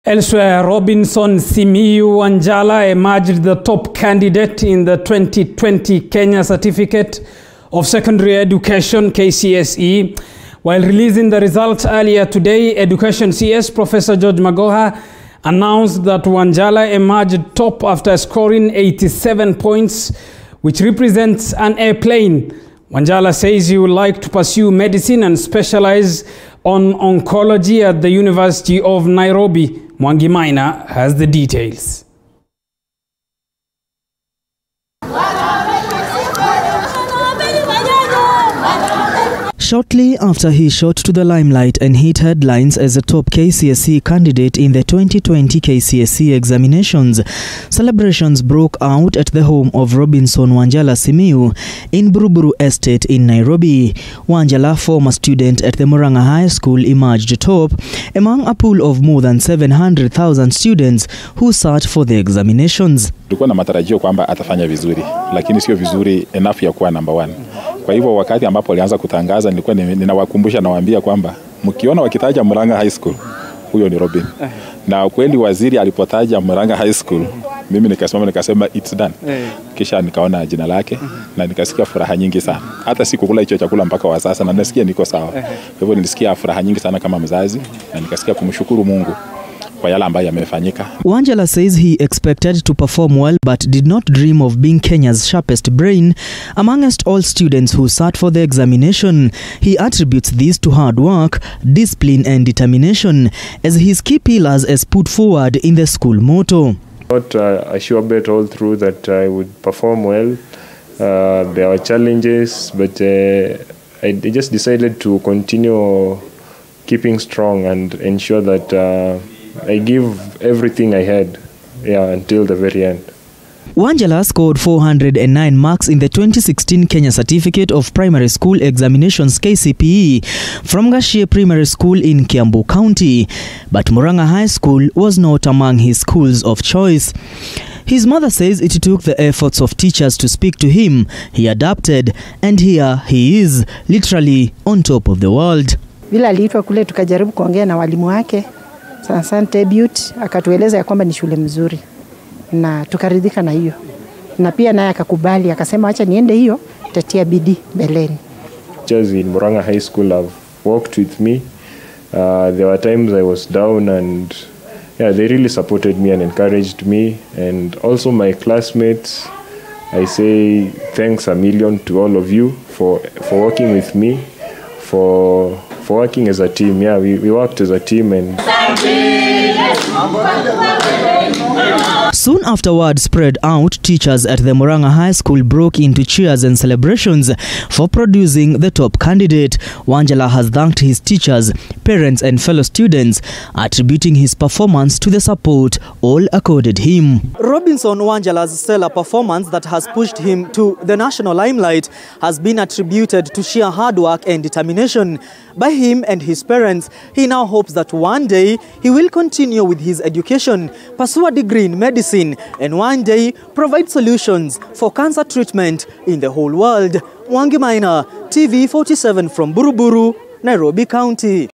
Elsewhere, Robinson Simiyu Wanjala emerged the top candidate in the 2020 Kenya Certificate of Secondary Education KCSE. While releasing the results earlier today, Education CS Professor George Magoha announced that Wanjala emerged top after scoring 87 points, which represents an A plane. Wanjala says he would like to pursue medicine and specialize on oncology at the University of Nairobi. Mwangi Maina has the details. Shortly after he shot to the limelight and hit headlines as a top KCSE candidate in the 2020 KCSE examinations, celebrations broke out at the home of Robinson Wanjala Simiyu in Buruburu Estate in Nairobi. Wanjala, former student at the Murang'a High School, emerged top among a pool of more than 700,000 students who sat for the examinations. Tulikuwa na matarajio kwamba atafanya vizuri, lakini sio vizuri enough ya kuwa number 1. Kwa hivyo wakati ambapo alianza kutangaza, nilikuwa ninawakumbusha nawaambia kwamba mkiona wakitaja Murang'a High School, huyo ni Robin. Na kweli waziri alipotaja Murang'a High School, mimi nikasema it's done. Kisha nikaona jina lake na nikasikia furaha nyingi sana. Hata sikukula hicho chakula mpaka wa sasa na nasikia niko sawa. Kwa hivyo nilisikia furaha nyingi sana kama mzazi na nikasikia kumshukuru Mungu kwa yale ambayo yamefanyika. Wanjala says he expected to perform well but did not dream of being Kenya's sharpest brain amongst all students who sat for the examination. He attributes this to hard work, discipline and determination as his key pillars as put forward in the school motto. Not a sure bet all through that I would perform well. There were challenges, but I just decided to continue keeping strong and ensure that I give everything I had, until the very end. Wanjala scored 409 marks in the 2016 Kenya Certificate of Primary School Examinations KCPE from Gashie Primary School in Kiambu County, but Murang'a High School was not among his schools of choice. His mother says it took the efforts of teachers to speak to him. He adapted, and here he is, literally on top of the world. Bila aliitwa kule tukajaribu kuongea na walimu wake. Asante Beauty akatueleza ya kwamba ni shule mzuri na tukaridhika na hiyo, na pia naye akakubali akasema acha niende hiyo, tatia bidii mbeleni. Just in Murang'a High School have walked with me. There were times I was down and they really supported me and encouraged me, and also my classmates. I say thanks a million to all of you for working with me, for working as a team. We worked as a team. And soon after word spread out, teachers at the Murang'a High School broke into cheers and celebrations for producing the top candidate. Wanjala has thanked his teachers, parents and fellow students, attributing his performance to the support all accorded him. Robinson Wanjala's stellar performance that has pushed him to the national limelight has been attributed to sheer hard work and determination by him and his parents. He now hopes that one day he will continue with his education, pursue a degree in medicine, and one day provide solutions for cancer treatment in the whole world. Mwangi Maina, TV 47 from Buruburu, Nairobi County.